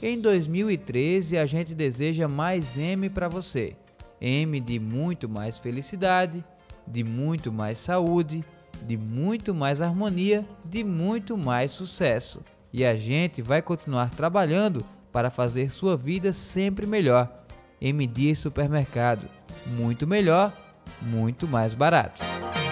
Em 2013, a gente deseja mais M para você. M de muito mais felicidade, de muito mais saúde, de muito mais harmonia, de muito mais sucesso. E a gente vai continuar trabalhando para fazer sua vida sempre melhor. M Dias Supermercado. Muito melhor, muito mais barato.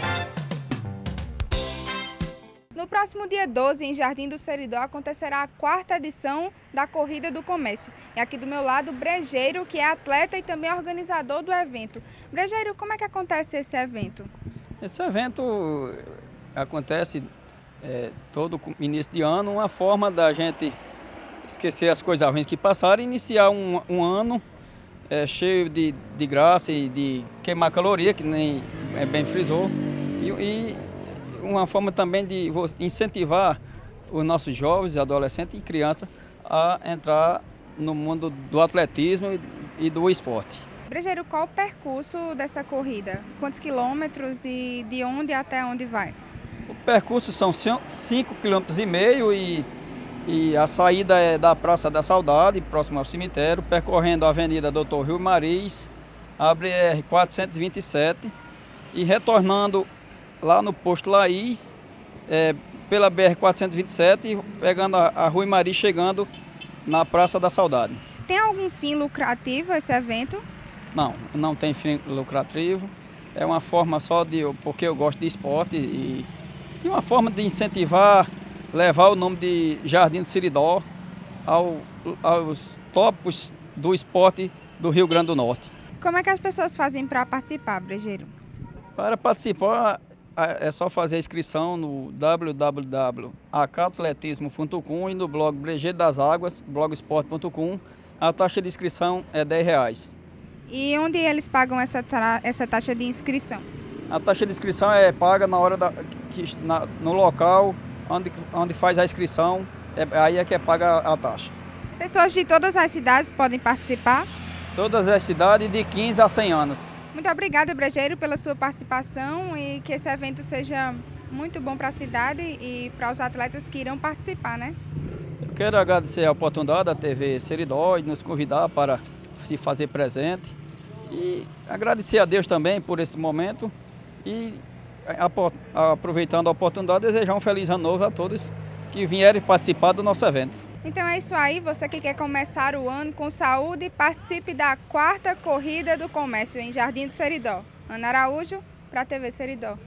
No próximo dia 12, em Jardim do Seridó, acontecerá a 4ª edição da Corrida do Comércio. E aqui do meu lado, Brejeiro, que é atleta e também organizador do evento. Brejeiro, como é que acontece esse evento? Esse evento acontece todo início de ano, uma forma da gente esquecer as coisas ruins que passaram e iniciar um ano cheio de graça e de queimar caloria, que nem bem frisou. E uma forma também de incentivar os nossos jovens, adolescentes e crianças a entrar no mundo do atletismo e do esporte. Brejeiro, qual o percurso dessa corrida? Quantos quilômetros e de onde até onde vai? O percurso são 5,5 km e a saída é da Praça da Saudade, próximo ao cemitério, percorrendo a Avenida Doutor Rio Mariz, a BR-427 e retornando lá no posto Laís, pela BR-427 e pegando a Rui Mariz, chegando na Praça da Saudade. Tem algum fim lucrativo esse evento? Não tem fim lucrativo. É uma forma só porque eu gosto de esporte e uma forma de incentivar, levar o nome de Jardim do Seridó aos topos do esporte do Rio Grande do Norte. Como é que as pessoas fazem para participar, Brejeiro? Para participar é só fazer a inscrição no www.acatletismo.com e no blog Brejeiro das Águas, blogsport.com. A taxa de inscrição é R$10. E onde eles pagam essa taxa de inscrição? A taxa de inscrição é paga na hora no local onde faz a inscrição, aí é que é paga a taxa. Pessoas de todas as cidades podem participar? Todas as cidades de 15 a 100 anos. Muito obrigada, Brejeiro, pela sua participação e que esse evento seja muito bom para a cidade e para os atletas que irão participar, né? Eu quero agradecer a oportunidade da TV Seridó de nos convidar para se fazer presente e agradecer a Deus também por esse momento e aproveitando a oportunidade, desejar um feliz ano novo a todos que vierem participar do nosso evento. Então é isso aí, você que quer começar o ano com saúde, participe da 4ª Corrida do Comércio em Jardim do Seridó. Ana Araújo, para a TV Seridó.